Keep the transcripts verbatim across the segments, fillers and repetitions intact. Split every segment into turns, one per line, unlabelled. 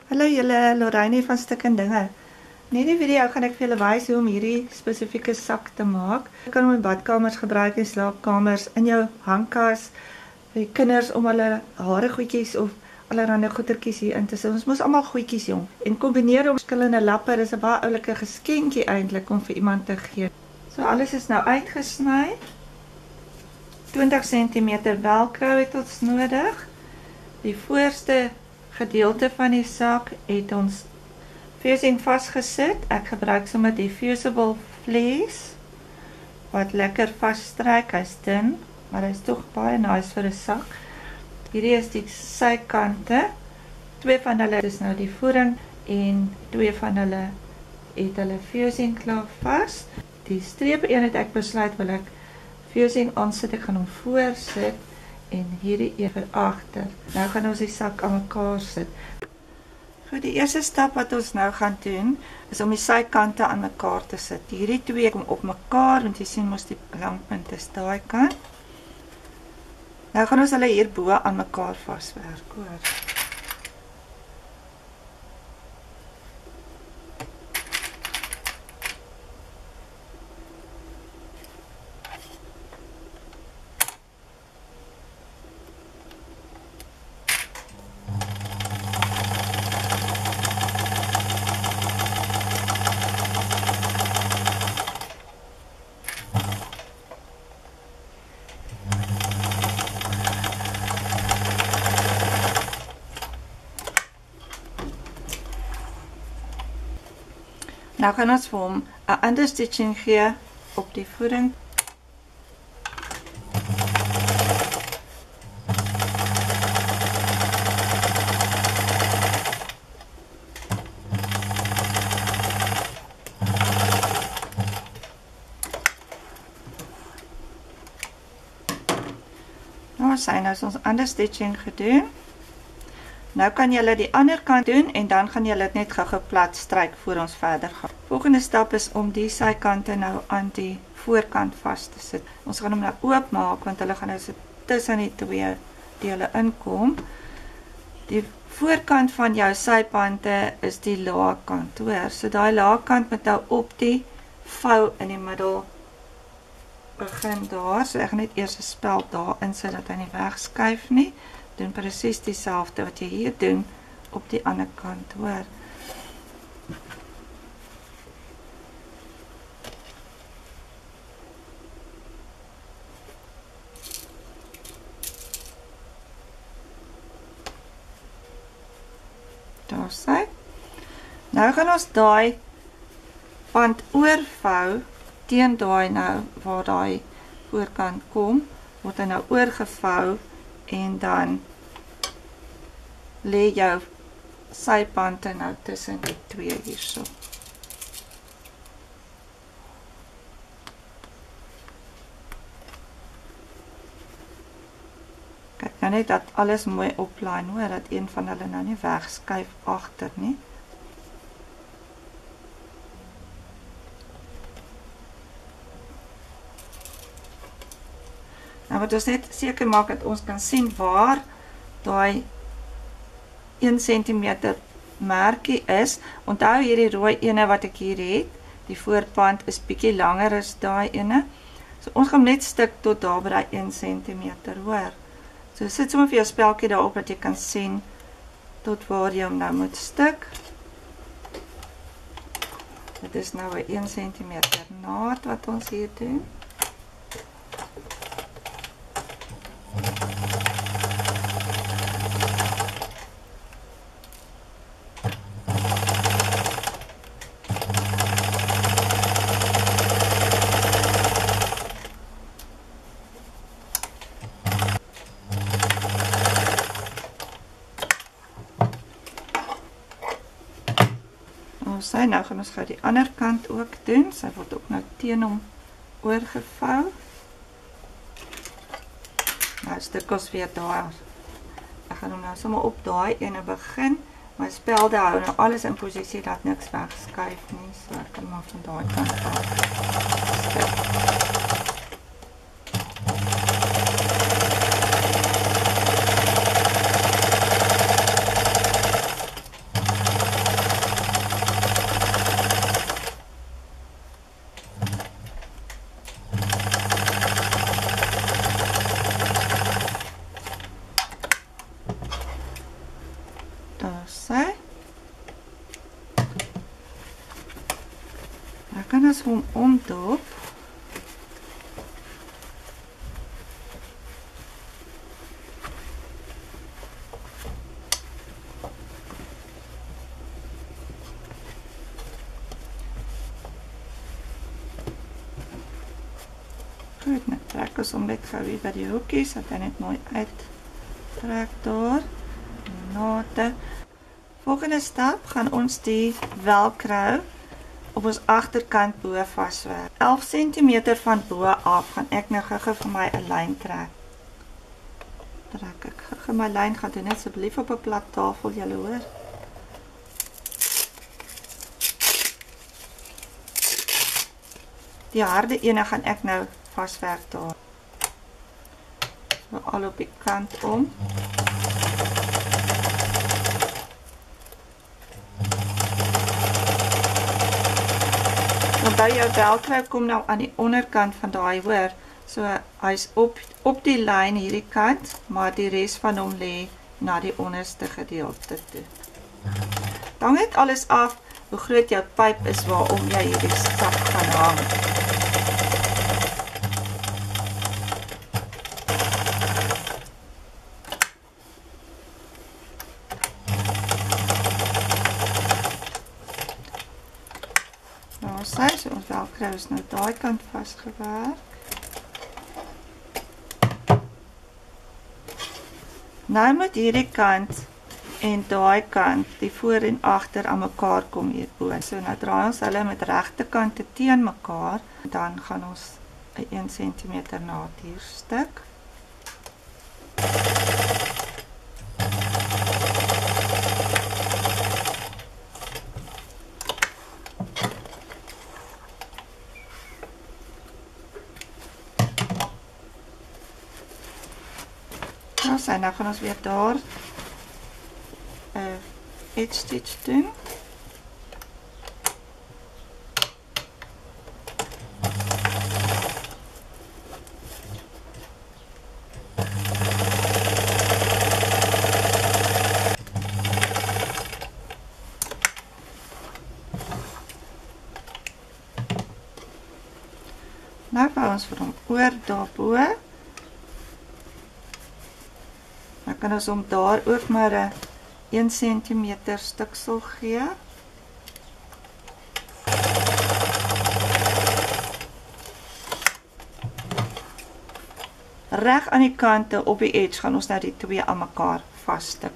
Hallo julle, Lorraine van Stuk en Dinge. In hierdie video gaan ek vir julle wys hoe om hierdie spesifieke sak te maak. Jy kan hom in badkamers gebruik, in slaapkamers, in jou hangkas, vir die kinders om hulle hare goedjies of allerhande goedertjies hier in te sit. Ons mos almal goedjies jong. En kombineer om verskillende lappe, dis 'n baie oulike geskenkie eintlik om vir iemand te gee. So alles is nou uitgesny. twintig sentimeter velcro het ons nodig. Die voorste gedeelte van die sak het ons fusing vasgesit. Ek gebruik sommer die fusible vlees wat lekker vasstryk. Hy's dun, maar hy's tog baie nice vir 'n sak. Hierdie is die sykante. Twee van hulle is nou die voering en twee van hulle het hulle fusing klaar vas. Die streep een het ek besluit wil ek fusing aansit. Ek gaan hom voor sit en hierdie een vir agter. Nou gaan ons die sak aan mekaar sit. Goed, die eerste stap wat ons nou gaan doen is om die sykante aan mekaar te sit. Hierdie twee kom op mekaar, want jy sien mos die langpunt is daai kant. Nou gaan ons hulle hierbo aan mekaar vaswerk, hoor. Nou gaan ons vir hom 'n understitching gee op die voering. Nou sien ons ons understitching gedoen. Nou kan julle die ander kant doen en dan gaan julle dit net gou-gou plat stryk voor ons verder gaan. Volgende stap is om die sykante nou aan die voorkant vas te sit. Ons gaan hom nou oop maak want hulle gaan nou so tussen die twee dele inkom. Die voorkant van jou sypante is die lae kant, hoor. So daai lae kant moet nou op die vou in die middel begin daar. So ek gaan net eers 'n speld daar insit dat hy nie wegskuif nie. Doen presies dieselfde wat jy hier doen op die ander kant, hoor. Daar sy. Nou gaan ons daai band oorvou teen daai nou waar daai voorkant kom, word hy nou oorgevou en dan lê jou sypante nou tussen die twee hierso. Kyk nou net dat alles mooi oplyn, hoor, dat een van hulle nou nie wegskuif agter nie. Nou moet ons net seker maak dat ons kan sien waar daai een sentimeter merkie is. Onthou hierdie rooi ene wat ek hier het, die voorband is bietjie langer as daai ene. So ons gaan net stik tot daar by daai een sentimeter, hoor. So sit sommer vir jou speltjie daarop dat jy kan sien tot waar jy hom nou moet stik. Dit is nou 'n een sentimeter naad wat ons hier doen. Sy, nou gaan ons gou die ander kant ook doen. Sy word ook nou teen hom oorgevou. Nou stuk ons weer daar. Ek gaan hom nou sommer op daai ene begin. My spelde hou nou alles in posisie dat niks wegskuif nie. So ek kan maar van daai kant af stuk. Daar sy. Dan kan ons hom omdoop. Goed, nou trek ons om net gou weer by die hoekies, dat hy net mooi uit trek daar. Die nate. Volgende stap gaan ons die velcro op ons agterkant bo vaswerk. elf sentimeter van bo af gaan ek nou gou-gou vir my 'n lyn trek. Trek ek gou-gou my lyn, gaan dit net asseblief op 'n plat tafel, julle hoor. Die harde ene gaan ek nou vaswerk daar. So al op die kant om. Onthou jou velcro kom nou aan die onderkant van daai, hoor. So hy's op op die lyn hierdie kant, maar die res van hom lê na die onderste gedeelte toe. Dan net alles af hoe groot jou pyp is waarom jy hierdie sak gaan hang. Sy, so ons velcro is nou daai kant vasgewerk. Nou moet hierdie kant en daai kant, die voor en agter aan mekaar kom hierbo. So nou draai ons hulle met regte kante teen mekaar, dan gaan ons 'n een sentimeter naad hier stik. En dan gaan ons weer daar 'n uh, edge stitch doen. Nou gaan ons vir hom oor daarbo. Dan kan ons om daar ook maar 'n een sentimeter stiksel gee. Reg aan die kante op die edge gaan ons nou die twee aan mekaar vasstik.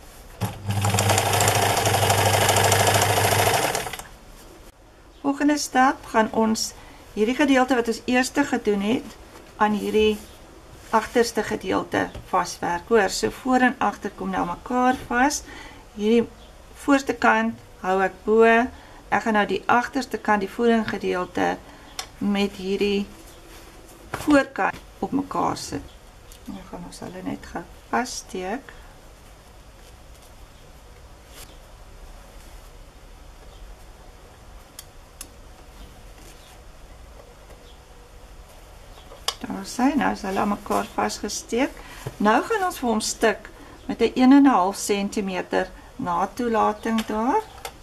Volgende stap gaan ons hierdie gedeelte wat ons eerste gedoen het aan hierdie agterste gedeelte vaswerk. Hoor, so voor en agter kom nou mekaar vas. Hierdie voorste kant hou ek bo. Ek gaan nou die agterste kant, die voering gedeelte met hierdie voorkant op mekaar sit. Nou gaan ons hulle net gou vassteek. Daar sy, nou is hulle aan mekaar vasgesteek. Nou gaan ons vir hom stik met 'n een en 'n half sentimeter natoelating daar.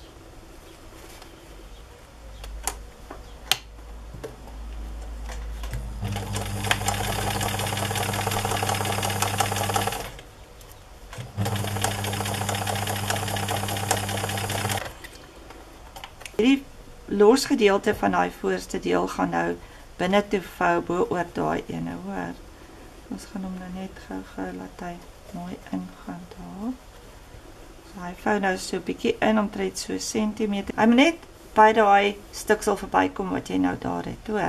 Hierdie los gedeelte van daai voorste deel gaan nou binne toe vou bo oor daai ene, hoor. Ons gaan hom nou net gou-gou laat hy mooi ingaan daar. So hy vou nou so 'n bietjie in omtrent so sentimeter. Hy moet net by daai stiksel verbykom wat jy nou daar het, hoor.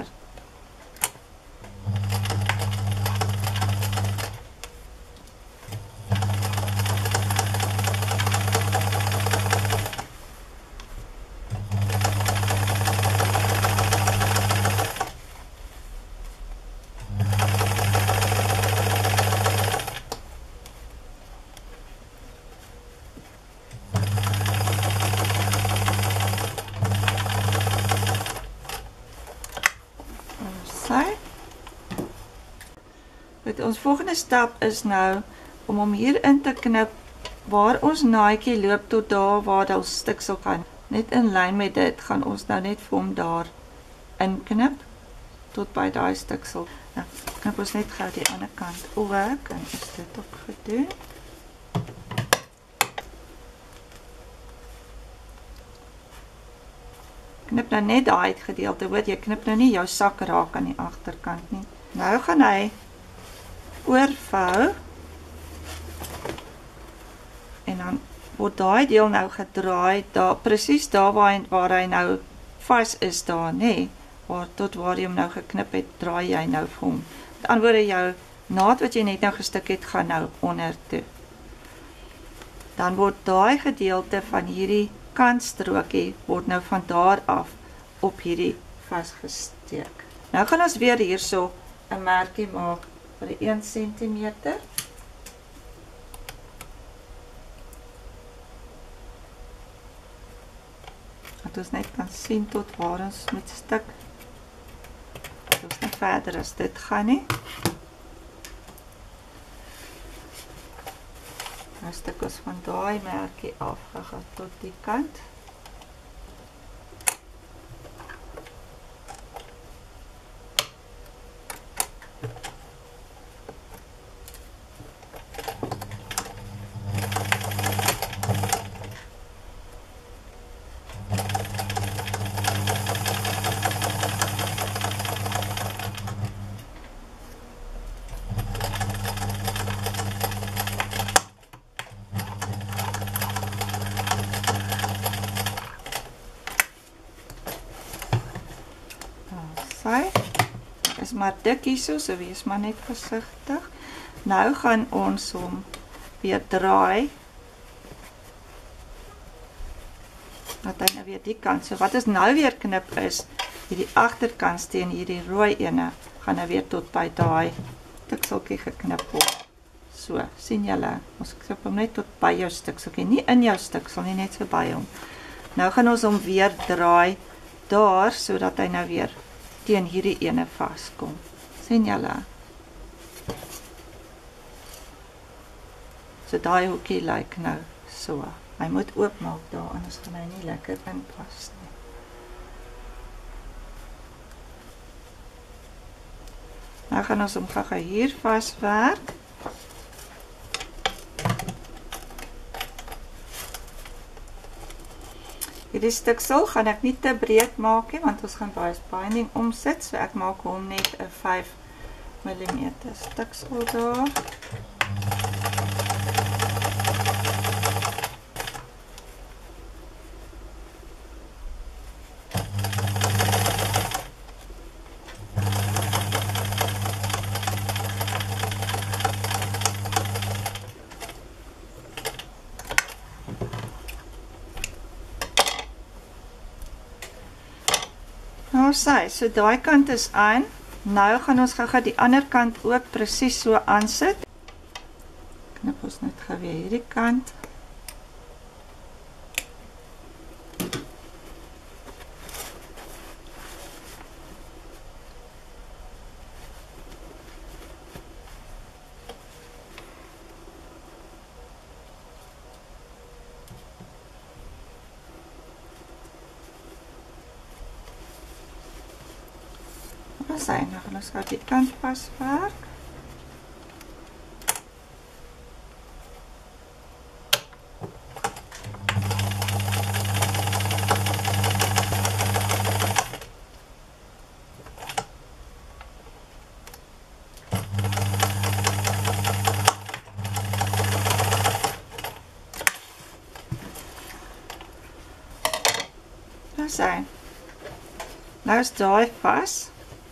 Ons volgende stap is nou om hom hier in te knip waar ons naadjie loop tot daar waar daar stiksel kan. Net in lyn met dit gaan ons nou net vir hom daar inknip tot by daai stiksel. Nou, knip ons net gou die ander kant ook en is dit ook gedoen. Knip nou net daai gedeelte, hoor, jy knip nou nie jou sak raak aan die agterkant nie. Nou gaan hy oorvou en dan word daai deel nou gedraai, daar, presies daar waar hy, waar hy nou vas is daar, nê, waar, tot waar jy hom nou geknip het, draai jy nou vir hom. Met ander woorde, jou naad wat jy net nou gestik het, gaan nou onder toe. Dan word daai gedeelte van hierdie kantstrokie, word nou van daar af op hierdie vasgesteek. Nou gaan ons weer hierso 'n merkie maak vir die een sentimeter. Dat ons net kan sien tot waar ons met stuk. Dat ons nie verder as dit gaan nie. Nou stuk ons van daai merkie af, gegaan tot die kant. Is maar dik hierso, so wees maar net versigtig. Nou gaan ons hom weer draai. Dat hy nou weer die kant. So wat ons nou weer knip is, hierdie agterkant teen hierdie rooi ene, gaan nou weer tot by daai stukseltjie geknip word. So, sien julle, ons knip hom net tot by jou stukseltjie, nie in jou stuksel nie, net so by hom. Nou gaan ons hom weer draai daar, sodat hy nou weer teen hierdie ene vaskom. Sien julle? So daai hoekie lyk nou so. Hy moet oopmaak daar, anders gaan hy nie lekker inpas nie. Nou gaan ons hom gou hier vaswerk. Hierdie stiksel gaan ek nie te breed maak nie, want ons gaan bias binding omsit, so ek maak hom net 'n vyf millimeter stiksel daar. Nou sy, so daai kant is aan. Nou gaan ons gou-gou die ander kant ook presies so aansit. Knip ons net gou weer hierdie kant. Sy, nou gaan ons gou die kant vaswerk. Nou sy. Nou is daai vas.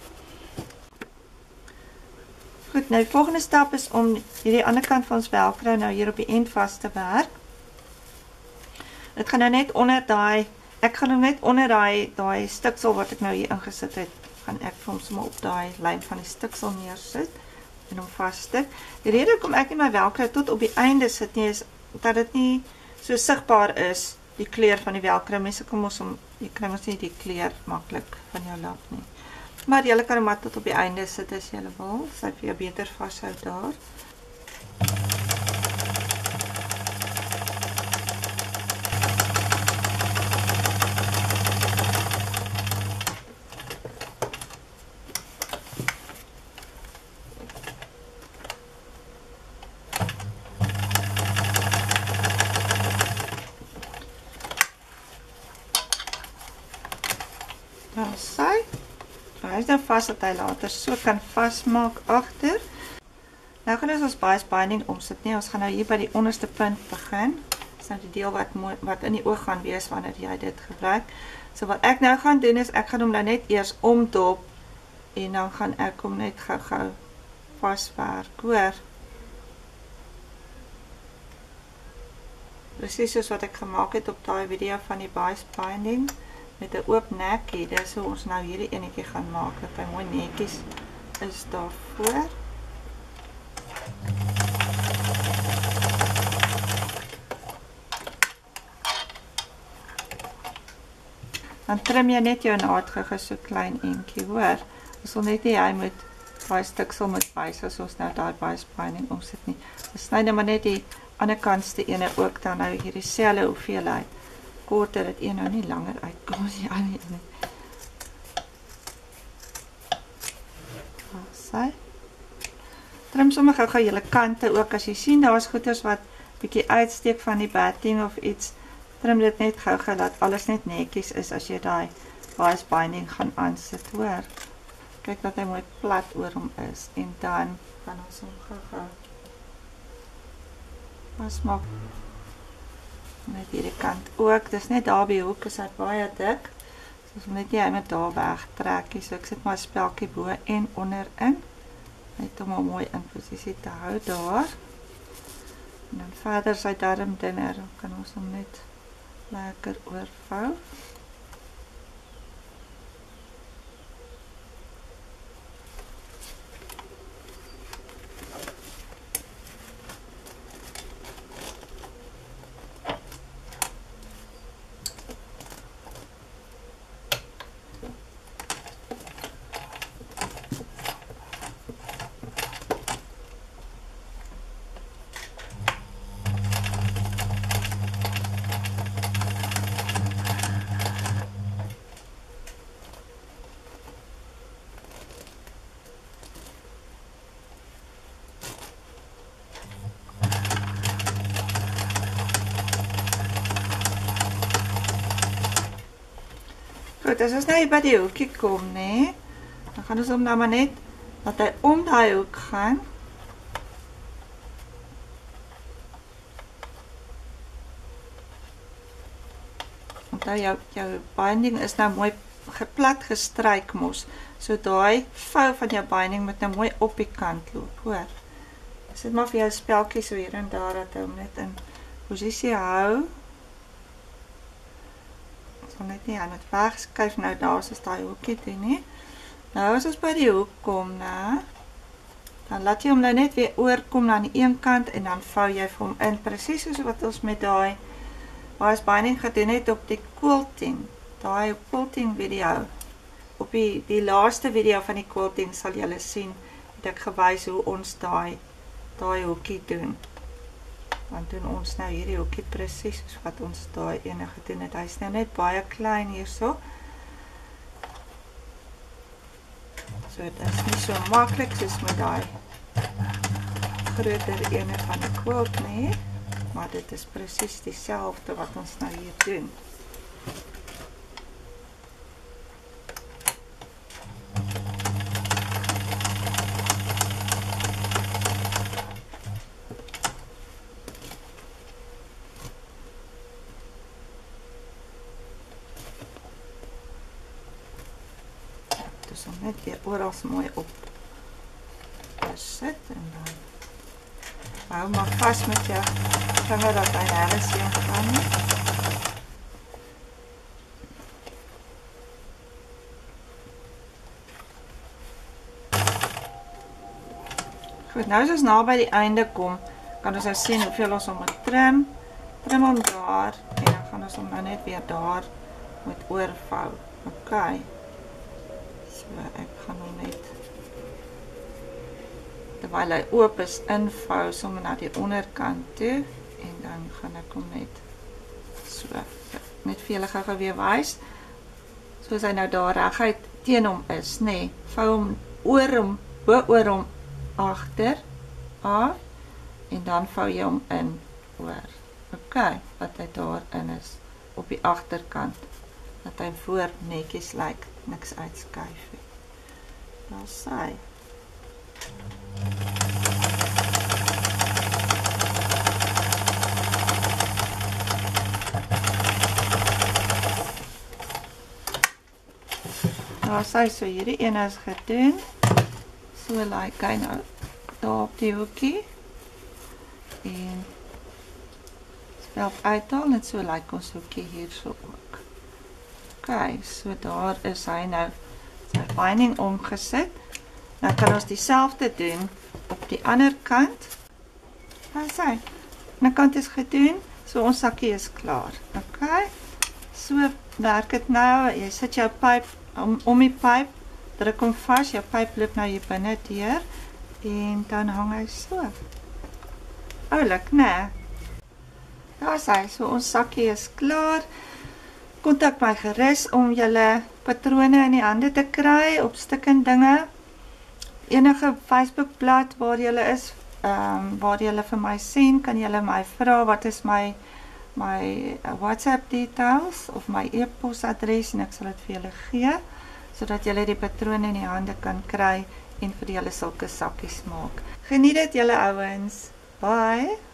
Goed, nou die volgende stap is om hierdie ander kant van ons velcro nou hier op die end vast te werk. Dit gaan nou net onder daai, ek gaan nou net onder daai, daai stiksel wat ek nou hier ingesit het, gaan ek vir hom sommer op daai lyn van die stiksel neersit en hom vasstik. Die rede kom ek in my velcro tot op die einde sit nie, is dat dit nie so sigbaar is, die kleur van die velcro. Mense kom ons om, jy kry ons nie die kleur maklik van jou lap nie. Maar jy kan hom maar tot op die einde sit as jy wil, sy vir jou beter vashou daar. Daar sy. So, hy is nou vas dat hy later so kan vasmaak agter. Nou gaan ons ons bias binding omsit nie. Ons gaan nou hier by die onderste punt begin. Dis nou die deel wat, mooi, wat in die oog gaan wees wanneer jy dit gebruik. So wat ek nou gaan doen is, ek gaan hom nou net eers omdop en dan gaan ek hom net gou-gou vaswerk, hoor. Presies soos wat ek gemaak het op daai video van die bias binding met 'n oop nekkie. Dis hoe ons nou hierdie enetjie gaan maak dat hy mooi netjies is daarvoor. Dan trim jy net jou naad gou so klein eentjie, hoor. Ons wil net nie hy moet baie stiksel moet wys as ons nou daai bias binding omsit nie. Ons sny nou maar net die ander kantste ene ook dan nou hierdie selfe hoeveelheid. Korter dat een nou nie langer uitkom as die ander ene. Sy. Trim sommer gou-gou julle kante ook as jy sien daar's goeders wat bietjie uitsteek van die batting of iets. Trim dit net gou-gou dat alles net netjies is as jy daai bias binding gaan aansit, hoor. Kyk dat hy mooi plat oor hom is en dan kan ons hom gou-gou vasmaak. Net hierdie kant ook. Dis net daar by die hoek is hy baie dik. So ons moet net nie hy met daar wegtrek nie. So ek sit maar 'n speltjie bo en onder in. Net om hom mooi in posisie te hou daar. En dan verder sy darm dinner, dan kan ons hom net lekker oorvou. Goed, as ons nou hier by die hoekie kom, nee, dan gaan ons hom nou maar net, dat hy om die hoek gaan. Onthou, jou, jou binding is nou mooi geplat gestryk mos, so daai vou van jou binding moet nou mooi op die kant loop, hoor. Sit maar vir jou speltjie so hier en daar, dat hy hom net in posisie hou. Sal net nie aan het wegskuif nou daar as daai hoekie doen nie. Nou as ons by die hoek kom, nou, dan laat jy hom nou net weer oorkom aan die een kant en dan vou jy vir hom in, presies soos wat ons met daai bias binding gedoen het op die quilting, daai quilting video. Op die, die laaste video van die quilting sal julle sien, het ek gewys hoe ons daai, daai hoekie doen. Dan doen ons nou hierdie hoekie presies soos wat ons daai ene gedoen het. Hy is nou net baie klein hierso. So dit is nie so maklik soos met daai groter ene van die quilt nie, maar dit is presies dieselfde wat ons nou hier doen. Dus om net weer oral mooi op te sit en dan hou maar vas met jou vinger dat hy nergens heen gaan nie. Goed, nou as ons na by die einde kom, kan ons nou sien hoeveel ons om moet trim. Trim hom daar en dan gaan ons hom nou net weer daar moet oorvou. Ok. So ek gaan hom net terwyl hy oop is invou sommer na die onderkant toe en dan gaan ek hom net so net vir julle gou weer wys soos hy nou daar reguit teen hom is, nê. Nee, vou hom oor hom, bo oor hom agter af en dan vou jy hom in oor. Ok, wat hy daar in is op die agterkant dat hy voor netjies lyk, niks uitskuif nie. Daar sy. Daar sy, so hierdie ene is gedoen. So lyk hy nou daar op die hoekie. En spelp uithaal en so lyk ons hoekie hier so ook. Ok, so daar is hy nou sy binding omgesit. Nou kan ons dieselfde doen op die ander kant. Daar is hy. Nou kant is gedoen, so ons sakkie is klaar. Ok, so werk het nou. Jy sit jou pyp om, om die pyp, druk hom vas, jou pyp loop nou hier binne deur en dan hang hy so. Oulik, né? Daar is hy, so ons sakkie is klaar. Kontak my gerus om julle patrone in die hande te kry op Stikken Dinge. Enige Facebookblad waar julle is, um, waar julle vir my sien, kan julle my vra wat is my my WhatsApp details of my e-posadres en ek sal dit vir julle gee, sodat julle die patrone in die hande kan kry en vir julle sulke sakkies maak. Geniet dit julle ouens. Bye.